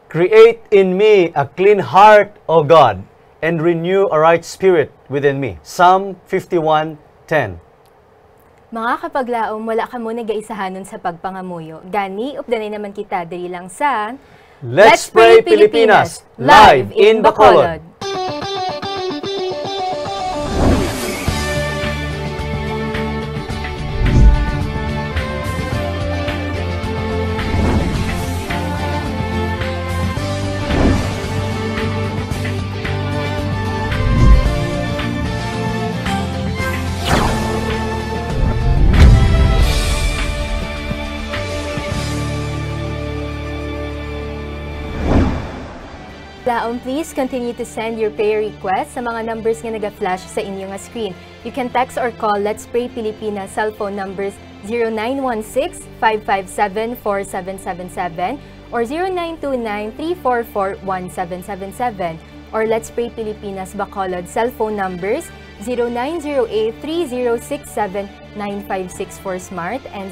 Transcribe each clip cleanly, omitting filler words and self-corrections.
Create in me a clean heart, O God, and renew a right spirit within me. Psalm 51:10. Mga kapaglaom, wala ka muna gaisahanon sa pagpangamuyo. Gani, updanay naman kita diri lang sa Let's Pray Pilipinas, live in Bacolod. Please continue to send your prayer requests sa mga numbers nga naga-flash sa inyong screen. You can text or call Let's Pray Pilipinas cellphone numbers 0916-557-4777 or 0929-344-1777 or Let's Pray Pilipinas Bacolod cellphone numbers 0908-3067-9564 Smart and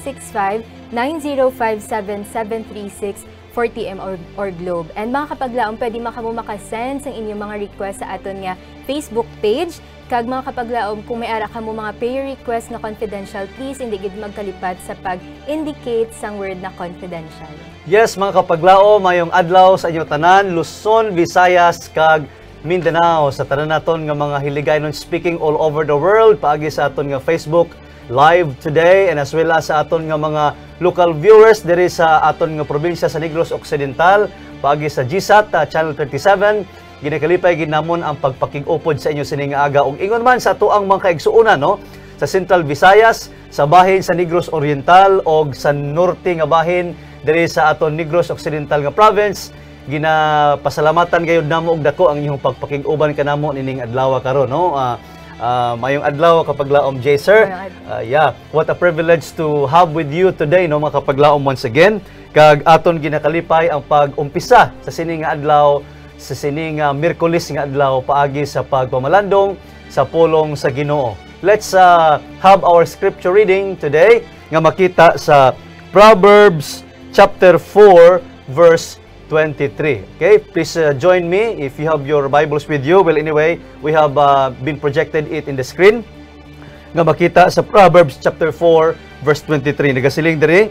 0965-9057-736 40M or Globe. And mga kapaglaom, pwede makamu makasend sa inyong mga request sa aton nga Facebook page. Kag mga kapaglaom, kung may ara ka mo mga prayer request na confidential, please hindi gid magkalipat sa pag-indicate sang word na confidential. Yes, mga kapaglaom, mayong adlaw sa inyo tanan, Luzon, Visayas, kag Mindanao, sa tanan naton nga mga hiligaynon speaking all over the world, paagi sa aton nga Facebook live today, and as well as sa aton nga mga local viewers diri sa aton nga probinsya sa Negros Occidental, paagi sa GSAT Channel 37. Ginakalipay ginamon ang pagpakig-upod sa inyo sining aga ug ingon man sa tuang mga kaigsuonan, no, sa Central Visayas, sa bahin sa Negros Oriental og sa norte nga bahin diri sa aton Negros Occidental nga province. Ginapasalamatan gayud namo og dako ang inyong pagpakig-uban kanamo nining adlaw karon, no. Mayong adlaw kapaglaom, J. Sir. Yeah, what a privilege to have with you today, no, mga kapaglaom, once again. Kag aton ginakalipay ang pag-umpisa sa sining adlaw, sa sining Miyerkules nga adlaw paagi sa pagpamalandong sa pulong sa Ginoo. Let's have our scripture reading today nga makita sa Proverbs chapter 4 verse 23. Okay, please join me if you have your Bibles with you. Well, anyway, we have been projected it in the screen. Nga makita sa Proverbs chapter 4 verse 23. Nagasiling diri,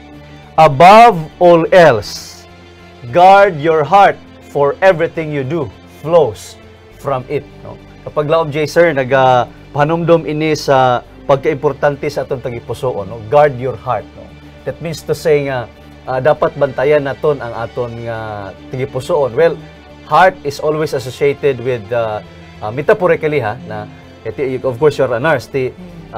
above all else, guard your heart, for everything you do flows from it. No? Kapag laom, J. Sir, nagpahanumdom ini sa pagkaimportante sa atong tagipusoon. No? Guard your heart. No? That means to say nga, dapat bantayan naton ang aton nga tigipusoon. Well, heart is always associated with metaphorically, ha, na of course you're a nurse. The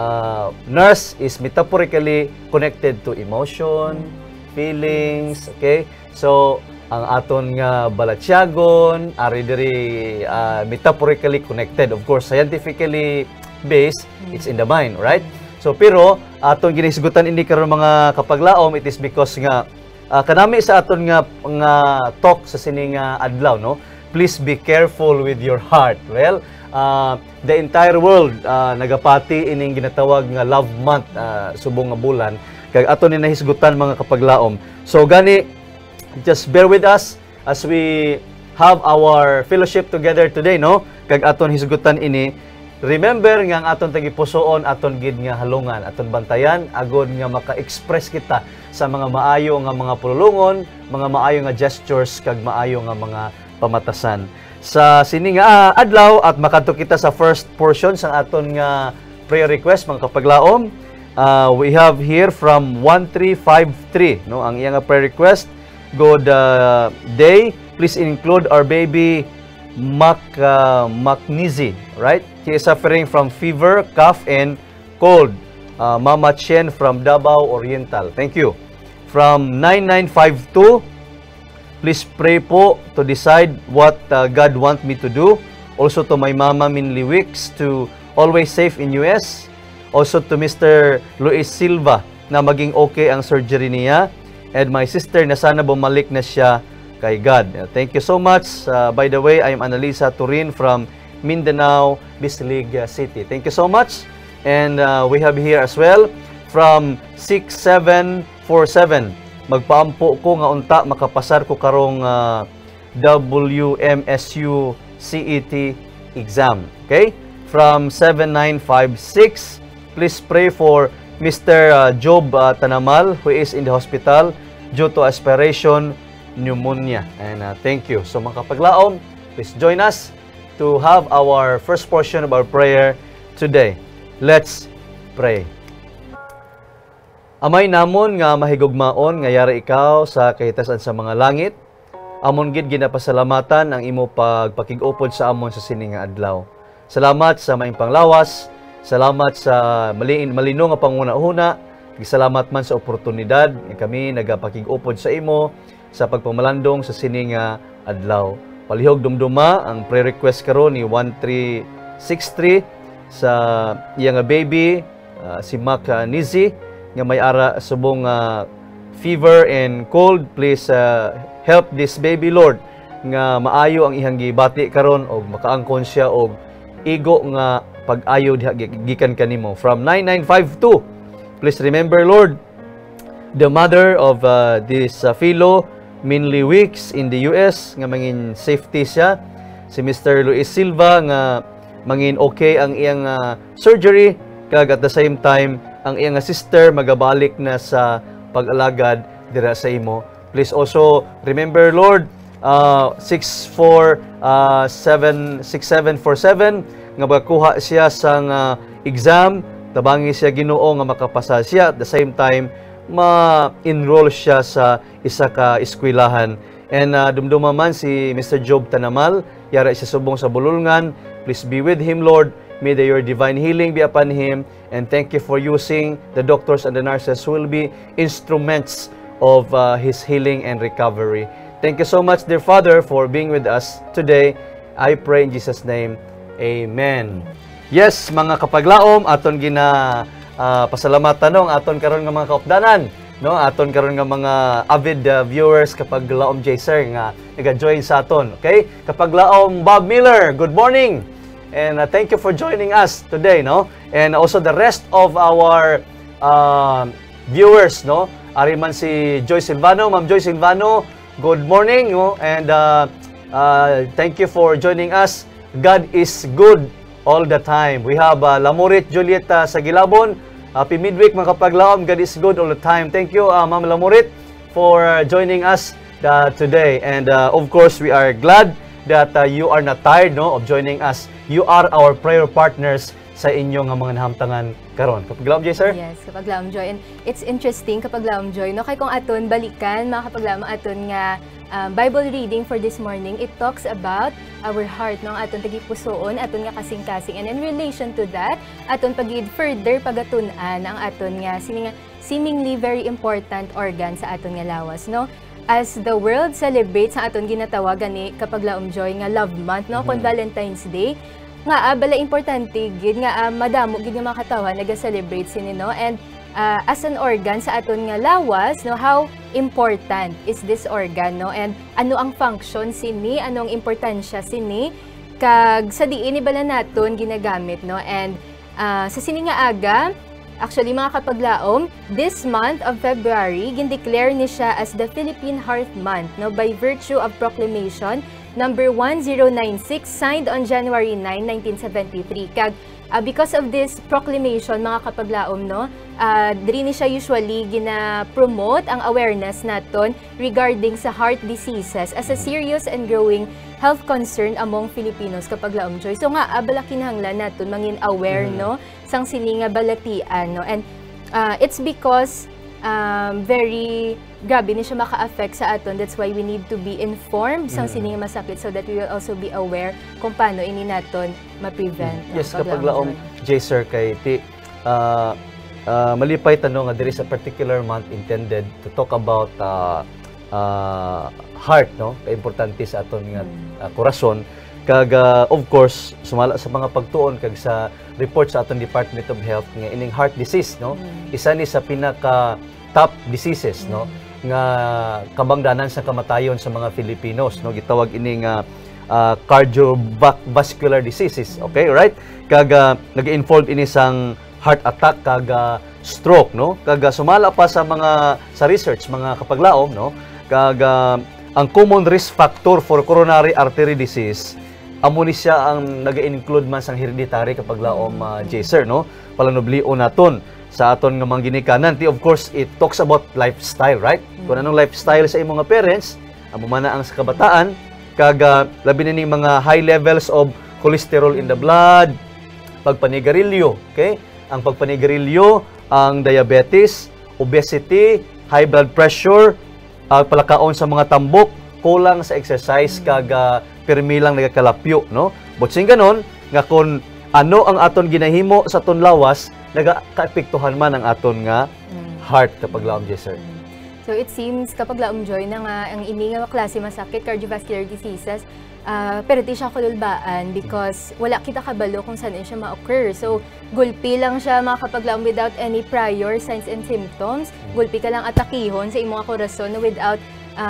nurse is metaphorically connected to emotion, feelings, okay? So ang aton nga balatyagon ari diri metaphorically connected. Of course, scientifically based, it's in the mind, right? So pero aton ginisgutan ini karon mga kapaglaom, it is because nga kanami sa aton nga talk sa sining adlaw, no, please be careful with your heart. Well, the entire world nagapati ining ginatawag nga love month, subong nga bulan, kag aton ni nahisgutan mga kapaglaom. So gani, just bear with us as we have our fellowship together today, no, kag aton hisgutan ini. Remember nga ang aton tagipusoon, aton gid nga halungan, aton bantayan agod nga maka-express kita sa mga maayo nga mga pulungon, mga maayo nga gestures kag maayo nga mga pamatasan. Sa sini nga adlaw at makadto kita sa first portion sa aton nga prayer request mga kapaglaom. We have here from 1353, no, ang iyang prayer request. Good day, please include our baby Macnizi, right? He is suffering from fever, cough, and cold. Mama Chen from Davao Oriental. Thank you. From 9952, please pray po to decide what God want me to do. Also to my mama Minli Wicks to always safe in US. Also to Mr. Luis Silva na maging okay ang surgery niya. And my sister na sana bumalik na siya kay God. Thank you so much. By the way, I am Analisa Turin from Mindanao, Bislig City. Thank you so much. And we have here as well from 6747. magpaampo ko nga unta makapasar ko karong WMSU CET exam. Okay? From 7956, please pray for Mr. Job Tanamal, who is in the hospital due to aspiration pneumonia. And thank you. So mga kapaglaom, please join us to have our first portion of our prayer today. Let's pray. Amay namon nga mahigugmaon nga yara ikaw sa kahitasan sa mga langit. Amon gid ginapasalamatan ang imo pagpakig-upod sa amon sa sining nga adlaw. Salamat sa maing panglawas, salamat sa malino nga panguna-una, salamat man sa oportunidad nga kami nagapakig-upod sa imo sa pagpamalandong sa sining nga adlaw. Palihog dumduma ang prayer request karon ni 1363 sa iya nga baby si Mac Nizi nga may ara subong fever and cold. Please help this baby, Lord, nga maayo ang ihang gibati karon og makaangkon siya og igo nga pag-ayo gikan kanimo. From 9952, please remember, Lord, the mother of this fellow Minley Weeks in the US nga mangin safety siya, si Mr. Luis Silva nga mangin okay ang iyang surgery, kag at the same time ang iyang sister magabalik na sa pag-alagad dira sa imo. Please also remember, Lord, 6747 nga magkuha siya sa exam, tabangi siya Ginoo nga makapasa siya, at the same time ma-enroll siya sa isa ka eskwelahan. And dumduma man si Mr. Job Tanamal, yara siya subong sa bululngan. Please be with him, Lord. May your divine healing be upon him, and thank you for using the doctors and the nurses who will be instruments of his healing and recovery. Thank you so much, dear Father, for being with us today. I pray in Jesus' name, Amen. Yes, mga kapaglaom, aton gina pasalamatan nung aton karon nga mga kaupdanan, no? Aton karon nga mga avid viewers kapaglaom J-Sir nga naga-join sa aton. Okay? Kapaglaom Bob Miller, good morning. And thank you for joining us today, no? And also the rest of our viewers, no? Ari man si Joy Silvano, Ma'am Joy Silvano, good morning, no? And thank you for joining us. God is good all the time. We have Lamurit Julieta sa Gilabon. Happy midweek mga kapaglaom. God is good all the time. Thank you, Ma'am Lamurit, for joining us today. And of course, we are glad that you are not tired, no, of joining us. You are our prayer partners sa inyong mga nahamtangan karon. Kapaglaom Joy, sir? Yes, kapaglaom Joy. And it's interesting kapaglaom Joy, no, kay kung aton balikan mga kapaglaom aton nga Bible reading for this morning, it talks about our heart, no, aton tagipusoon, aton nga kasing-kasing. And in relation to that, aton pagid further pagatunan ang aton nga seemingly very important organ sa aton nga lawas, no? As the world celebrates sa aton ginatawagan ni kapaglaom Joy nga love month, no, kon Valentine's Day, nga bala importante gid nga madamo gid nga mga katawa naga-celebrate sini, no? And as an organ sa aton nga lawas, no, how important is this organ, no? And ano ang function sini, anong importansya sini, kag sa diin bala naton ginagamit, no? And sa sini nga aga, actually mga kapaglaom, this month of February gindeclare ni siya as the Philippine Heart Month, no, by virtue of proclamation number 1096 signed on January 9, 1973. Kag because of this proclamation mga kapaglaom, no, diri ni siya usually gina-promote ang awareness naton regarding sa heart diseases as a serious and growing health concern among Filipinos kapaglaom Joy. So nga abala kinahanglan naton mangin aware, no, sang sini nga balatian, no. And it's because very grabe ni siya maka-affect sa aton. That's why we need to be informed sang sini nga masakit so that we will also be aware kung paano ini naton ma-prevent. Yes, kapaglaom J-Sir, kay ti malipay tanong nga there is a particular month intended to talk about heart, no, kay importante sa aton nga korason. Kag of course sumala sa mga pagtuon kag sa report sa aton Department of Health nga ining heart disease, no, isa ni sa pinaka top diseases, no, nga kabangdanan sa kamatayon sa mga Filipinos, no, gitawag ining cardiovascular diseases. Okay, right? Kag nag-involve ini sang heart attack kag stroke, no? Kag sumala pa sa research mga kapaglaom, no? Kag ang common risk factor for coronary artery disease amo ni siya ang naga-include man sang hereditary kapaglaom Jaser, no? Palanublion naton sa aton nga mga ginikanan. Of course, it talks about lifestyle, right? Kung anong lifestyle sa imong mga parents, amo man na ang sa kabataan, kag labi na ning mga high levels of cholesterol in the blood, pagpanigarilyo, okay? Ang pagpanigarilyo, ang diabetes, obesity, high blood pressure, palakaon sa mga tambok, kulang sa exercise, kag pirmi lang nagakalapyo, no? Butsing ganon, nga kung ano ang aton ginahimo sa aton lawas, nagakaapektuhan man ang aton nga heart kapag laom, Jaser. So it seems kapag laom Joy na nga ang ini nga klase masakit, cardiovascular diseases, pero di siya kululbaan because wala kita kabalo kung saan siya ma-occur. So gulpi lang siya makapaglaom without any prior signs and symptoms. Gulpi ka lang atakihon sa imong korason without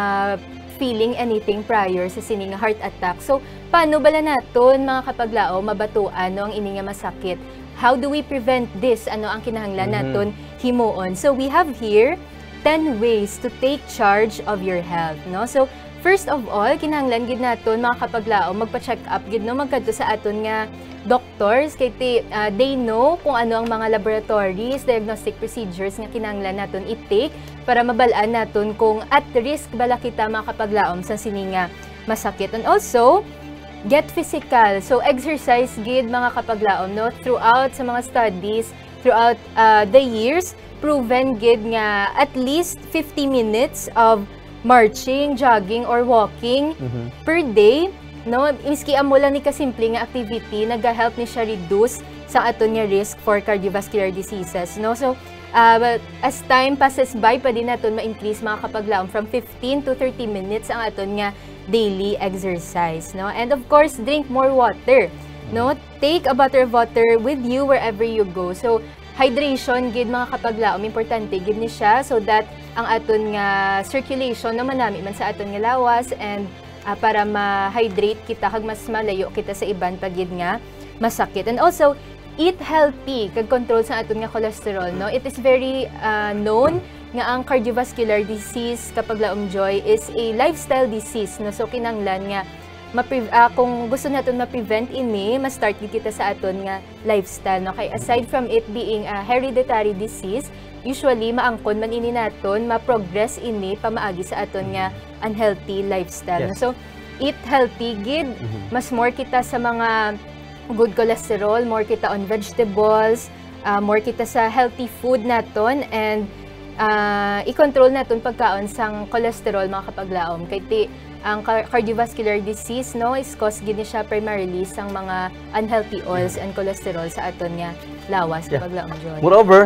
feeling anything prior sa sining heart attack. So paano bala naton mga kapaglao mabatuan no ang ini nga masakit? How do we prevent this? Ano ang kinahanglan naton himuon? So we have here 10 ways to take charge of your health, no? So first of all, kinahanglan gid naton mga kapaglao magpa-check up gid no magkadto sa aton nga doctors kay they know kung ano ang mga laboratories, diagnostic procedures nga kinahanglan naton i-take para mabalaan naton kung at risk bala kita makapaglaom sa sininga masakit. And also, get physical. So exercise gid mga kapaglaom no throughout sa mga studies, throughout the years, proven gid nga at least 50 minutes of marching, jogging or walking per day, no, miski amo lang ni kasimple nga activity nagahelp ni siya reduce sa aton nga risk for cardiovascular diseases, no? So as time passes by, pwede naton ma-increase mga kapaglaom from 15 to 30 minutes ang aton nga daily exercise, no? And of course, drink more water, no? Take a bottle of water with you wherever you go. So hydration gid mga kapaglaom, importante gid ni siya so that ang aton nga circulation naman nami man sa aton nga lawas and para ma-hydrate kita kag mas malayo kita sa iban pagid nga masakit. And also eat healthy kag control sa aton nga cholesterol, no? It is very known nga ang cardiovascular disease kapag laom Joy is a lifestyle disease, no? So kinanglan nga kung gusto natin ma-prevent ini, ma-start kita sa aton nga lifestyle, no? Kay aside from it being a hereditary disease, usually maangkon man ini naton ma-progress ini pamaagi sa aton nga unhealthy lifestyle. Yes. So eat healthy gid, mas more kita sa mga good cholesterol, more kita on vegetables, more kita sa healthy food naton, and i-control naton pagkaon sang cholesterol mga kapaglaom. Kay ang cardiovascular disease, no, is caused gid siya primarily sang mga unhealthy oils and cholesterol sa aton nga lawas kapag laom Joy. Moreover,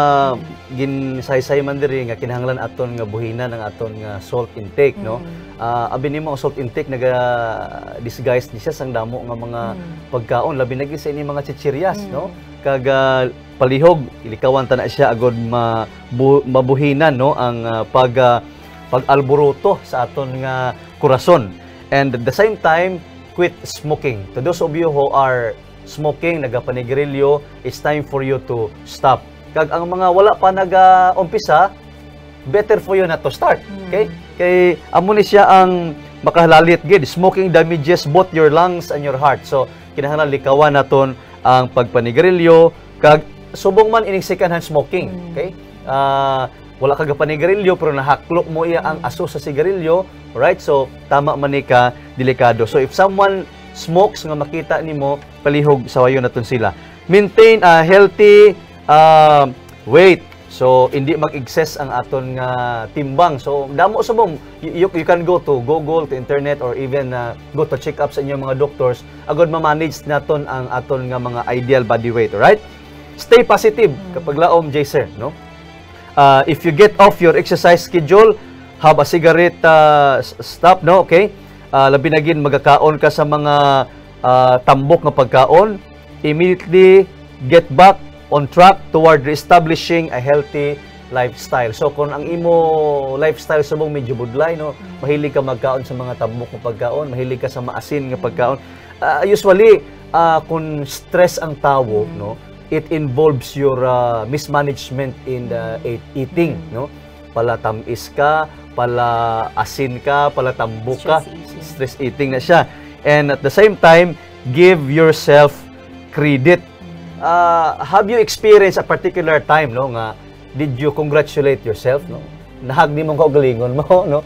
ginsay-say man diri nga kinahanglan aton nga buhinan ang aton nga salt intake, no? Abi nimo ang salt intake naga-disguise ni siya sang damo nga mga pagkaon, labi na gid sa ini mga chichiryas, no? Kag palihog ilikawan ta na siya agod mabuhinan, no, ang pag-alboruto sa aton nga kurason. And at the same time, quit smoking. To those of you who are smoking, nagapanigarilyo, it's time for you to stop. Kag ang mga wala pa nag-umpisa, better for you not to start. Okay? Kay amo ni siya ang makahalalit gid. Smoking damages both your lungs and your heart. So kinahanglan likawan naton ang pagpanigarilyo kag subong man ining second hand smoking. Okay? Wala ka gapanigarilyo pero nahaklok mo iya ang aso sa sigarilyo, right? So tama man ni ka delikado. So if someone smokes nga makita nimo, palihog sawayon naton sila. Maintain a healthy weight. So hindi mag-excess ang aton nga timbang. So damo subong you can go to Google, to internet, or even go to check up sa inyong mga doctors agod ma-manage naton ang aton nga mga ideal body weight, right? Stay positive kapag laom Jaser, no? If you get off your exercise schedule, have a cigarette stop, no? Okay? Labi na gid magakaon ka sa mga tambok nga pagkaon, immediately get back on track toward reestablishing a healthy lifestyle. So kung ang imo lifestyle subong medyo budlay, no, mahilig ka magkaon sa mga tambok nga pagkaon, mahilig ka sa maasin nga pagkaon. Usually kung stress ang tawo, no, it involves your mismanagement in the eating, no? Pala tamis ka, pala asin ka, pala tambo ka, stress eating na siya. And at the same time, give yourself credit. Have you experienced a particular time, no, nga did you congratulate yourself, no? Nahagdi mo kaugalingon mo, no?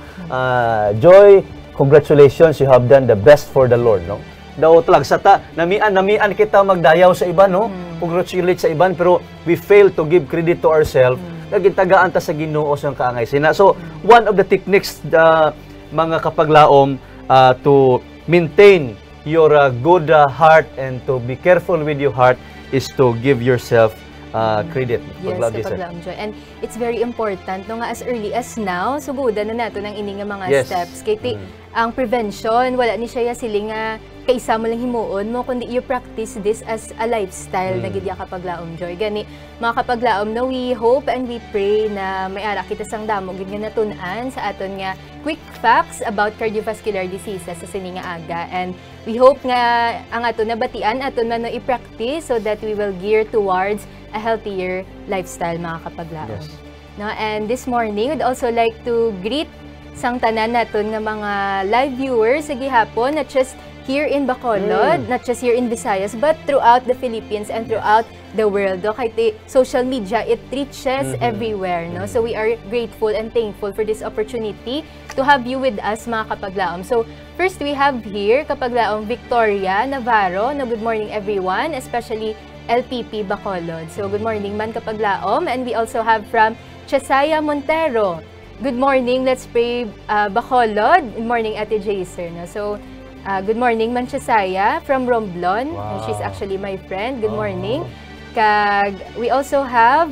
Joy, congratulations, you have done the best for the Lord, no? Daw talag sa namian kita magdayaw sa iba, no? Congratulate sa iban, pero we fail to give credit to ourselves. Nagintagaan ta sa Ginoo sa kaangay sina. So, one of the techniques mga kapaglaom to maintain your good heart and to be careful with your heart is to give yourself credit. Yes, kapaglaom, Joy. And it's very important, no, nga as early as now, sugudan na nato ng ini nga mga steps. Kaya ang prevention, wala ni siya sili nga kaisa mo lang himuon mo, kundi you practice this as a lifestyle na gidya kapaglaom, Joy. Gani, mga kapaglaom, no, we hope and we pray na may ara kita sang damo gid nga natun-an sa aton nga quick facts about cardiovascular diseases sa sininga aga. And we hope nga ang aton nabatian aton man no i-practice so that we will gear towards a healthier lifestyle, mga kapaglaom. Yes. No, and this morning, we'd also like to greet sang tanan naton nga mga live viewers sa gihapon, not just here in Bacolod, not just here in Visayas, but throughout the Philippines and throughout the world. No? Kahit social media, it reaches everywhere. No? So we are grateful and thankful for this opportunity to have you with us, mga kapaglaom. So first we have here kapaglaom Victoria Navarro. No, good morning everyone, especially LPP Bacolod. So good morning man kapaglaom. And we also have from Chesaya Montero. Good morning, let's pray Bacolod. Good morning Ate Jaser. No? So good morning man Chesaya from Romblon. Wow. She's actually my friend. Good morning. Kag we also have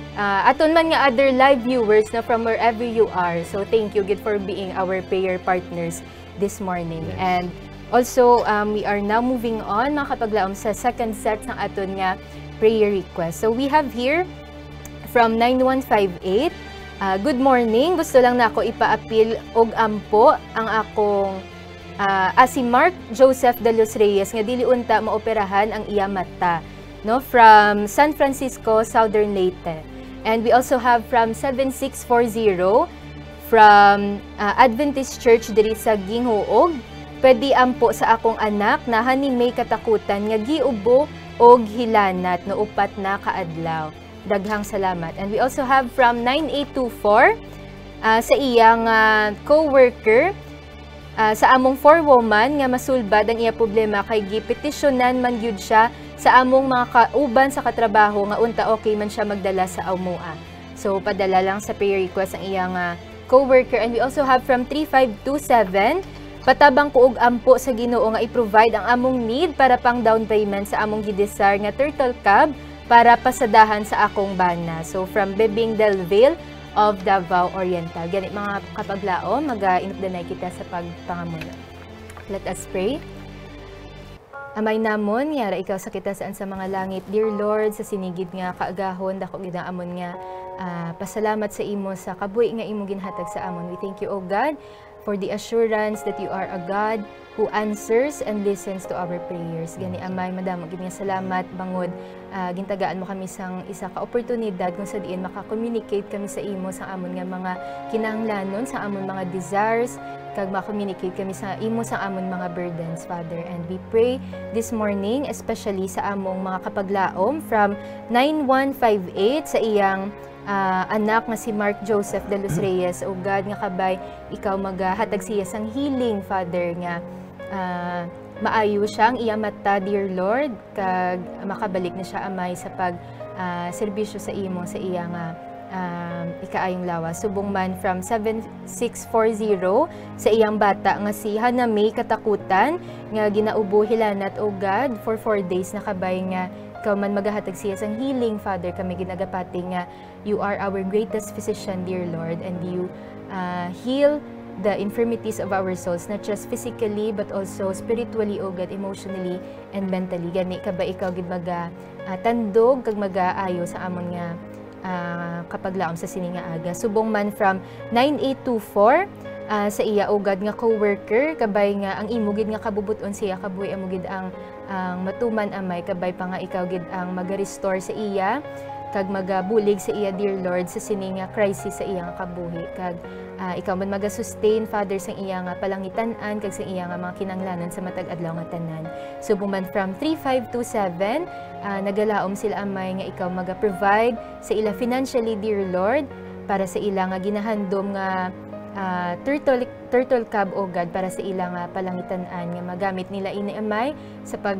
aton man nga other live viewers na from wherever you are. So thank you good for being our prayer partners this morning. Yes. And also we are now moving on, mga kapaglaom, sa second set ng aton nga prayer request. So we have here from 9158. Good morning. Gusto lang na ako ipaapil og ampo ang akong si Mark Joseph de los Reyes nga dili unta maoperahan ang iya mata, no, from San Francisco, Southern Leyte. And we also have from 7640 from Adventist Church diri sa Ginhuog. Pwede ampo sa akong anak na hani may katakutan nga giubo og hilanat no upat na kaadlaw. Daghang salamat. And we also have from 9824 sa iyang co-worker sa among 4-woman nga masulbad ang iya problema kay gipetisyonan man gyud siya sa among mga kauban sa katrabaho nga unta okay man siya magdala sa AMUA. So padala lang sa prayer request ang iyang co-worker. And we also have from 3527, patabang ko og ampo sa Ginoo nga i-provide ang among need para pang down payment sa among gidesire nga turtle cab para pasadahan sa akong bana. So from Bebing Del Valle of Davao Oriental. Ganit mga kapaglaom, mag-inupdanay kita sa pagpangamuno. Let us pray. Amay namon, yara ikaw sa kita saan sa mga langit. Dear Lord, sa sinigid nga kaagahon, dako gid amon nga pasalamat sa imo sa kabuhi nga imo ginhatag sa amon. We thank you, O God, for the assurance that you are a God who answers and listens to our prayers. Gani amay, madamo gid nga salamat bangod gintagaan mo kami sang isa ka oportunidad kung sa diin maka-communicate kami sa imo sa amon nga mga kinahanglanon, sa amon mga desires, kag ma-communicate kami sa imo sa amon mga burdens, Father. And we pray this morning especially sa among mga kapaglaom from 9158 sa iyang anak nga si Mark Joseph de los Reyes. O God, nga kabay ikaw maghatag siya sang healing, Father, nga maayo siya ang iya mata, dear Lord, kag makabalik na siya amay sa pag serbisyo sa imo sa iya nga ikaayong lawas. Subong man from 7640 sa iyang bata nga si Hana May katakutan nga ginaubo hilanat, O God, for 4 days na kabay nga ikaw man magahatag siya sang healing, Father. Kami ginagapati nga you are our greatest physician, dear Lord, and you heal the infirmities of our souls, not just physically but also spiritually, O God, emotionally and mentally. Gani ka ba ikaw gid maga tandog kag magaayo sa amon nga kapaglaom sa sininga aga. Subong man from 9824 sa iya ugad nga co-worker kabay nga ang imo gid nga kabubuton siya kabuhi amo gid ang matuman amay kabay pa nga ikaw gid ang maga-restore sa iya kag magabulig sa iya, dear Lord, sa sining nga crisis sa iya nga kabuhi kag ikaw man maga-sustain, Father, sa iya nga palangitan-an kag sa iya nga mga kinanglanan sa matag adlaw nga tanan. So buman from 3527 nagalaom sila amay nga ikaw maga-provide sa ila financially, dear Lord, para sa ila nga ginahandom nga turtle cab o God para sa ila nga palangitan-an nga magamit nila ini amay sa pag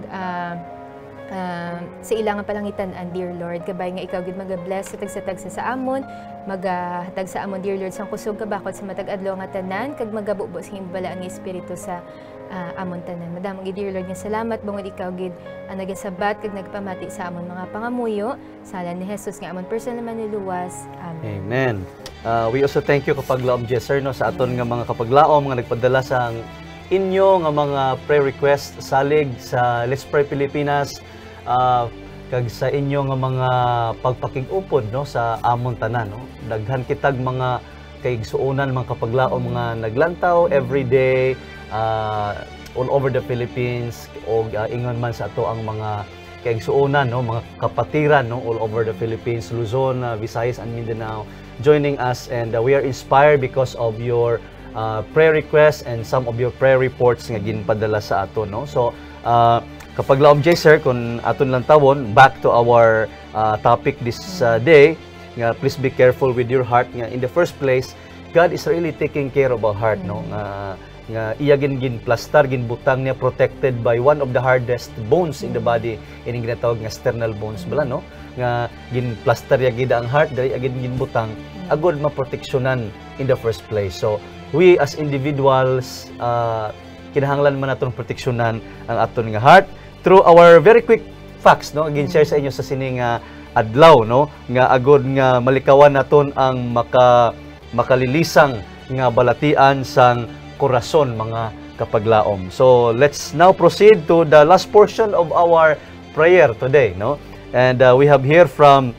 sa ilang palangitan-an, dear Lord, kabay nga ikaw gid maga-bless sa tagsa-tagsa sa amon, magahatag sa amon, dear Lord, sang kusog kabakot sa matag adlaw nga tanan, kag magabubo sa himbalaan nga espiritu sa amon tanan. Madamong gid, dear Lord, nga salamat bangod ikaw gid nagasabat kag nagpamati sa amon mga pangamuyo, sa ngalan ni Jesus nga amon personal man niluwas. Amen. Amen. We also thank you kapag laom sir no sa aton nga mga kapaglaom nga nagpadala sa inyo nga mga prayer request salig sa Let's Pray Pilipinas. Kag sa inyo nga mga pagpakig-upod no sa amon tanan no, daghan kitag mga kaigsuonan mga kapaglaom nga naglantaw every day all over the Philippines o ingon man sa ato ang mga kaigsuonan no, mga kapatiran no all over the Philippines, Luzon, Visayas and Mindanao joining us, and we are inspired because of your prayer requests and some of your prayer reports nga ginpadala sa ato no. So kapag laom sir, kung aton lang tawon, back to our topic this day, nga please be careful with your heart. Nga in the first place, God is really taking care of our heart, no? Nga iya gin plaster, gin butang niya, protected by one of the hardest bones in the body, ining ginatawag nga sternal bones bala, no? Nga gin plaster ya gid ang heart, dali agin gin butang, agod maproteksyonan in the first place. So we as individuals, kinahanglan man naton proteksyonan ang aton nga heart through our very quick facts no gin-share sa inyo sa sining adlaw no nga agod nga malikawan naton ang makalilisang nga balatian sang korason mga kapaglaom. So let's now proceed to the last portion of our prayer today no, and we have here from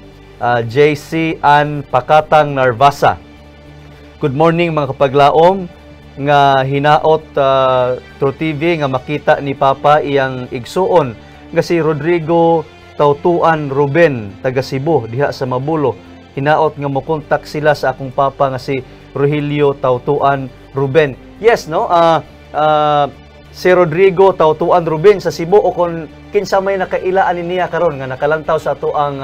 JC Ann Pakatang Narvasa. Good morning mga kapaglaom, nga hinaot through TV nga makita ni Papa iyang igsuon nga si Rodrigo Tautuan Ruben taga Cebu diha sa Mabulo. Hinaot nga mokontak sila sa akong papa nga si Rogelio Tautuan Ruben. Yes no, si Rodrigo Tautuan Ruben sa Cebu, o kung kinsa may nakailaan niya karon nga nakalantaw sa ato ang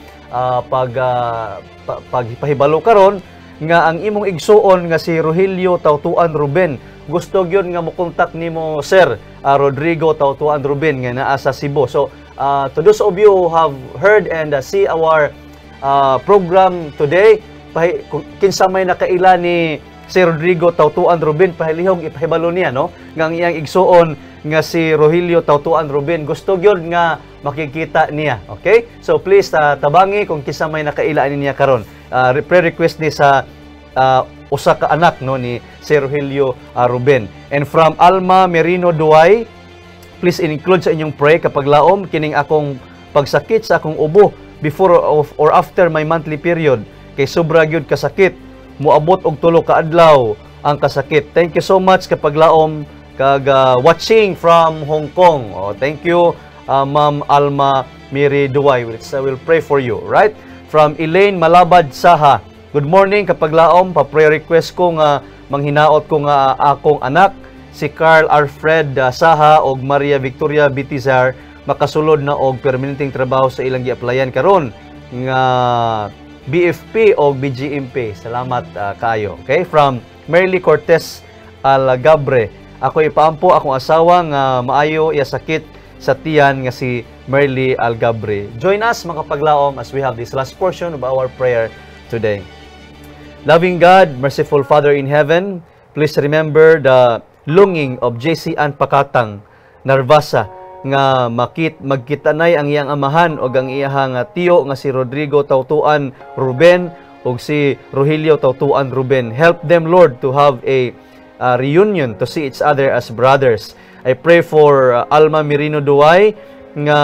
pagpahibalo karon nga ang imong igsuon nga si Rogelio Tautuan Ruben, gusto gyud nga mokontak nimo Sir Rodrigo Tautuan Ruben nga naa sa Cebu. So to those of you who have heard and see our program today, kinsa may nakaila ni si Rodrigo Tautuan Ruben, pahilihog ipahibalo niya no nga ang iyang igsuon nga si Rogelio Tautuan Ruben, gusto gyud nga makikita niya. Okay, so please tabangi kung kinsa may nakaila niya karon. Prayer request ni sa usa ka anak no ni si Rogelio Ruben. And from Alma Merino Duay, please include sa inyong pray kapag laom kining akong pagsakit sa akong ubo before or after my monthly period, kay sobra gyud kasakit, moabot og 3 ka adlaw ang kasakit. Thank you so much kapag laom kag watching from Hong Kong. Oh, thank you Ma'am Alma Miri Duay. We'll pray for you, right? From Elaine Malabad Saha, good morning kapag laom, pa-prayer request ko nga manghinaot ko nga akong anak si Carl Alfred Saha og Maria Victoria Bitizar makasulod na og permanenteng trabaho sa ilang gi-applyan karon nga BFP o BGMP. Salamat kayo. Okay, from Merly Cortez Algabre, ako ipaampo akong asawa nga maayo iya sakit sa tiyan nga si Merly Algabre. Join us mga kapaglaom as we have this last portion of our prayer today. Loving God, merciful Father in heaven, please remember the longing of JC Ann Pakatang Narvasa nga magkitanay ang iyang amahan o ang iyang tiyo nga si Rodrigo Tautuan Ruben o si Rogelio Tautuan Ruben. Help them, Lord, to have a reunion, to see each other as brothers. I pray for Alma Merino Duay nga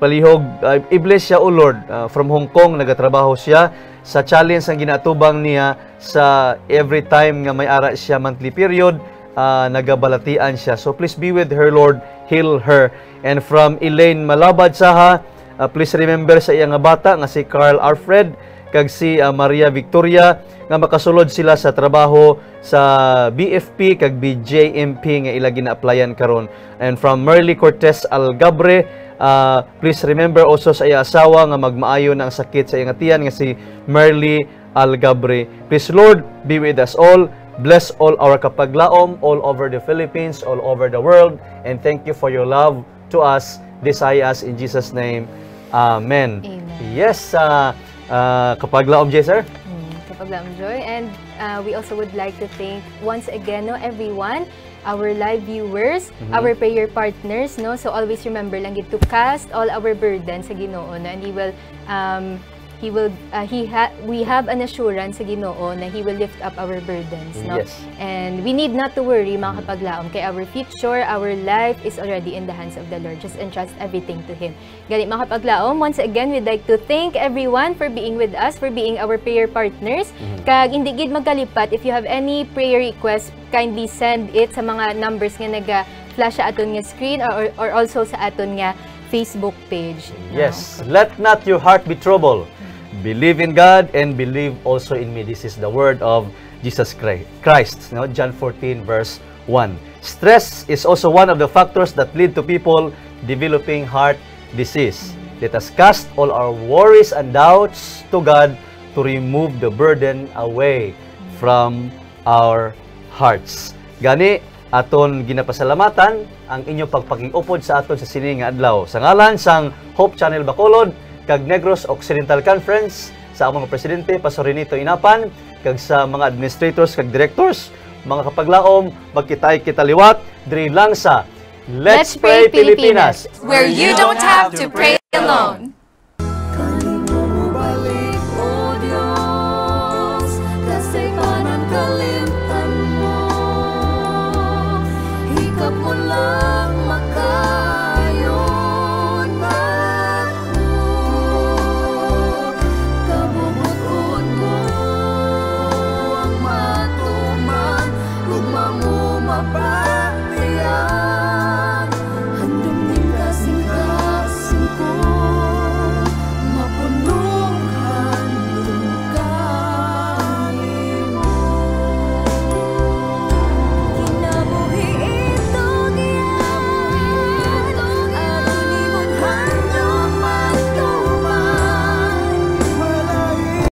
palihog, i-bless siya, O Lord. From Hong Kong, nagatrabaho siya sa challenge ang ginatubang niya sa every time nga may ara siya monthly period, nagabalatian siya. So please be with her, Lord. Heal her. And from Elaine Malabad saha, please remember sa iyang nga bata nga si Carl Alfred kag si Maria Victoria nga makasulod sila sa trabaho sa BFP kag BJMP nga ila gina-applyan karon. And from Merly Cortez Algabre, please remember also sa iya asawa nga magmaayo ng sakit sa iyang tiyan nga si Merly Algabre. Please, Lord, be with us all. Bless all our kapaglaom all over the Philippines, all over the world, and thank you for your love to us. This I ask in Jesus' name. Amen. Amen. Yes, kapaglaom, Jay, sir. Kapaglaom, Joy. And we also would like to thank once again, no, everyone, our live viewers, our prayer partners, no. So always remember lang to cast all our burdens sa Ginoo, no, and we have an assurance sa Ginoo na He will lift up our burdens, no? Yes. And we need not to worry, mga kapaglaom, kay our future, our life is already in the hands of the Lord. Just entrust everything to Him. Ganit, mga kapaglaom, once again, we'd like to thank everyone for being with us, for being our prayer partners. Kag hindi gid magkalipat, if you have any prayer request, kindly send it sa mga numbers nga naga-flash sa aton nga screen or also sa aton nga Facebook page. Yes. Let not your heart be troubled. Believe in God and believe also in me. This is the word of Jesus Christ. No? John 14 verse 1. Stress is also one of the factors that lead to people developing heart disease. Let us cast all our worries and doubts to God to remove the burden away from our hearts. Gani, aton ginapasalamatan ang inyong pagpakiupod sa aton sa sining nga adlaw. Sa ngalan sang Hope Channel Bacolod, kag Negros Occidental Conference, sa among presidente Pastor Renito Inapan, kag sa mga administrators kag directors, mga kapaglaom, magkitay kita liwat diri lang sa Let's Pray Pilipinas, where you don't have to pray alone.